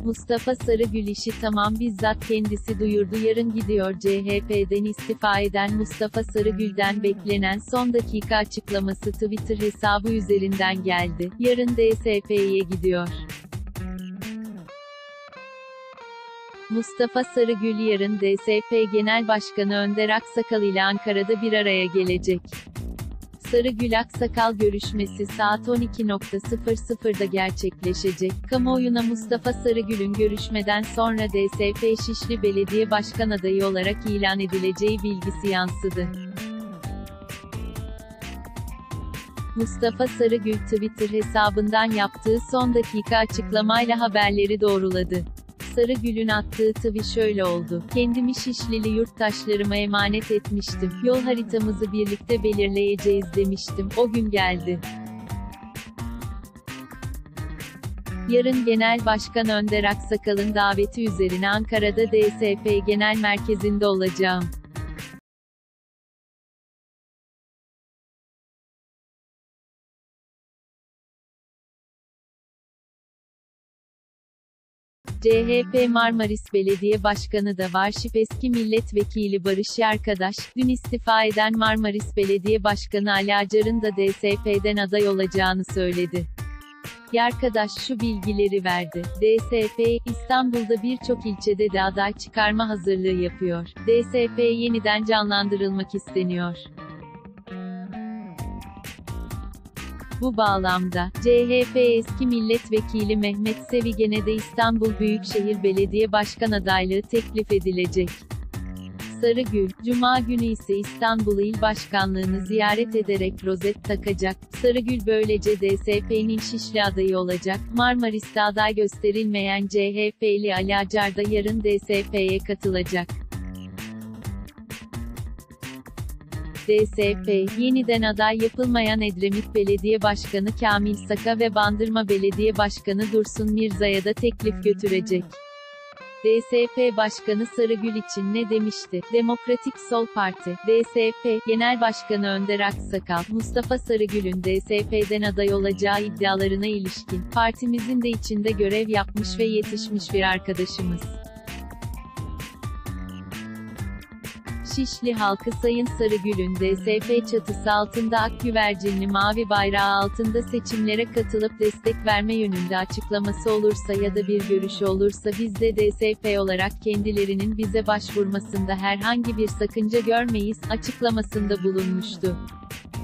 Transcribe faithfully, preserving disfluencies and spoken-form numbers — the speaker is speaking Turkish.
Mustafa Sarıgül işi tamam, bizzat kendisi duyurdu. Yarın gidiyor. C H P'den istifa eden Mustafa Sarıgül'den beklenen son dakika açıklaması Twitter hesabı üzerinden geldi. Yarın D S P'ye gidiyor. Mustafa Sarıgül yarın D S P Genel Başkanı Önder Aksakal ile Ankara'da bir araya gelecek. Sarıgül-Aksakal görüşmesi saat on iki sıfırda gerçekleşecek. Kamuoyuna Mustafa Sarıgül'ün görüşmeden sonra D S P Şişli Belediye Başkan adayı olarak ilan edileceği bilgisi yansıdı. Mustafa Sarıgül Twitter hesabından yaptığı son dakika açıklamayla haberleri doğruladı. Sarıgül'ün attığı tweet şöyle oldu: "Kendimi Şişlili yurttaşlarıma emanet etmiştim. Yol haritamızı birlikte belirleyeceğiz demiştim. O gün geldi. Yarın Genel Başkan Önder Aksakal'ın daveti üzerine Ankara'da D S P Genel Merkezi'nde olacağım. C H P Marmaris Belediye Başkanı da var. Şip eski milletvekili Barış Yarkadaş, dün istifa eden Marmaris Belediye Başkanı Ali Acar'ın da D S P'den aday olacağını söyledi. Yarkadaş şu bilgileri verdi: D S P, İstanbul'da birçok ilçede de aday çıkarma hazırlığı yapıyor. D S P yeniden canlandırılmak isteniyor. Bu bağlamda, C H P eski milletvekili Mehmet Sevigen'e de İstanbul Büyükşehir Belediye Başkan adaylığı teklif edilecek. Sarıgül, Cuma günü ise İstanbul İl Başkanlığı'nı ziyaret ederek rozet takacak. Sarıgül böylece D S P'nin Şişli adayı olacak. Marmaris'te aday gösterilmeyen C H P'li Ali Acar da yarın D S P'ye katılacak. D S P, yeniden aday yapılmayan Edremit Belediye Başkanı Kamil Saka ve Bandırma Belediye Başkanı Dursun Mirza'ya da teklif götürecek. D S P Başkanı Sarıgül için ne demişti? Demokratik Sol Parti, D S P, Genel Başkanı Önder Aksakal, Mustafa Sarıgül'ün D S P'den aday olacağı iddialarına ilişkin, partimizin de içinde görev yapmış ve yetişmiş bir arkadaşımız. Şişli halkı Sayın Sarıgül'ün D S P çatısı altında ak güvercinli mavi bayrağı altında seçimlere katılıp destek verme yönünde açıklaması olursa ya da bir görüşü olursa biz de D S P olarak kendilerinin bize başvurmasında herhangi bir sakınca görmeyiz, açıklamasında bulunmuştu.